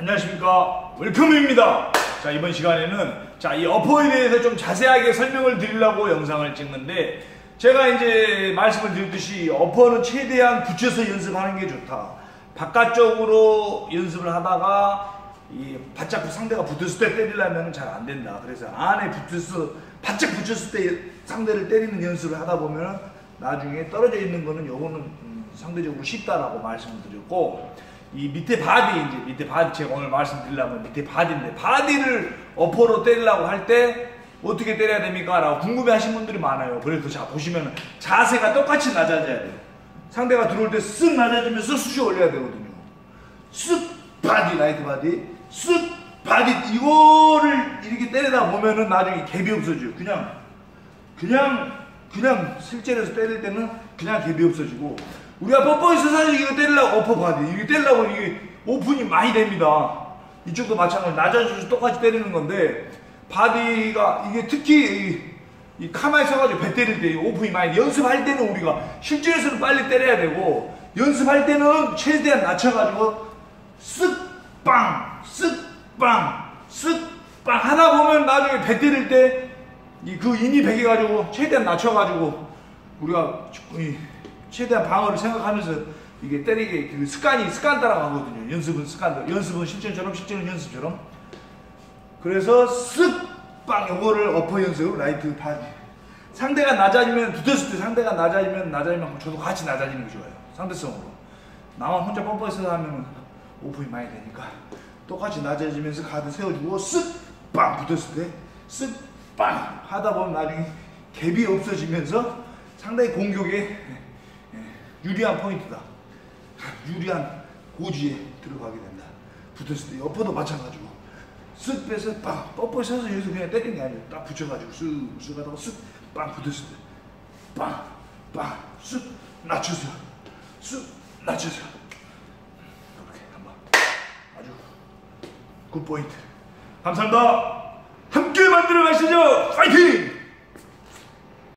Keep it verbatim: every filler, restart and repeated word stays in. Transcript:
안녕하십니까, 웰컴입니다. 자, 이번 시간에는 자, 이 어퍼에 대해서 좀 자세하게 설명을 드리려고 영상을 찍는데, 제가 이제 말씀을 드렸듯이 어퍼는 최대한 붙여서 연습하는 게 좋다. 바깥쪽으로 연습을 하다가 이 바짝 상대가 붙었을 때 때리려면 잘 안 된다. 그래서 안에 붙어서 바짝 붙였을 때 상대를 때리는 연습을 하다 보면 나중에 떨어져 있는 거는 요거는 음, 상대적으로 쉽다라고 말씀을 드렸고, 이 밑에 바디, 이제 밑에 바디, 제가 오늘 말씀드리려면 밑에 바디인데, 바디를 어퍼로 때리려고 할 때 어떻게 때려야 됩니까? 라고 궁금해 하신 분들이 많아요. 그래서 자, 보시면 자세가 똑같이 낮아져야 돼요. 상대가 들어올 때 쓱 낮아지면서 슛이 올려야 되거든요. 쓱 바디, 라이트 바디, 쓱 바디, 이거를 이렇게 때리다 보면은 나중에 갭이 없어져요. 그냥 그냥 그냥 실제로서 때릴 때는 그냥 갭이 없어지고, 우리가 뻔뻔해서 사실 이거 때리려고 어퍼 바디, 이게 때리려고 이게 오픈이 많이 됩니다. 이쪽도 마찬가지로 낮아져서 똑같이 때리는 건데, 바디가 이게 특히 이, 이 카마에 서가지고 배 때릴 때 오픈이 많이, 연습할 때는 우리가 실전에서는 빨리 때려야 되고, 연습할 때는 최대한 낮춰가지고 쓱 빵, 쓱 빵, 쓱 빵 하다 보면 나중에 배 때릴 때 이 그 인이 배겨가지고 최대한 낮춰가지고 우리가 이 최대한 방어를 생각하면서 이게 때리게 그 습관이 습관 따라가거든요. 연습은 습관, 연습은 실전처럼, 실전은 연습처럼. 그래서 쓱 빵 요거를 어퍼 연습, 라이트 바디. 상대가 낮아지면, 붙었을 때 상대가 낮아지면 낮아지면 저도 같이 낮아지는 게 좋아요. 상대성으로. 나만 혼자 뻔뻔해서 하면 오픈이 많이 되니까 똑같이 낮아지면서 가드 세워주고 쓱 빵 붙었을 때 쓱 빵 하다 보면 나중에 갭이 없어지면서 상당히 공격에 유리한 포인트다. 유리한 고지에 들어가게 된다. 붙었을 때 어퍼도 마찬가지고 쓱 빼서 빵, 뻔뻔히 서서 여기서 그냥 때리는 게 아니에요. 딱 붙여가지고 쓱 쓱 하다가 쓱 빵 붙었을 때 빵, 빵, 쓱 낮춰서 쓱 낮춰서 이렇게 한번 아주 굿 포인트. 감사합니다. 함께 만들어 가시죠. 파이팅!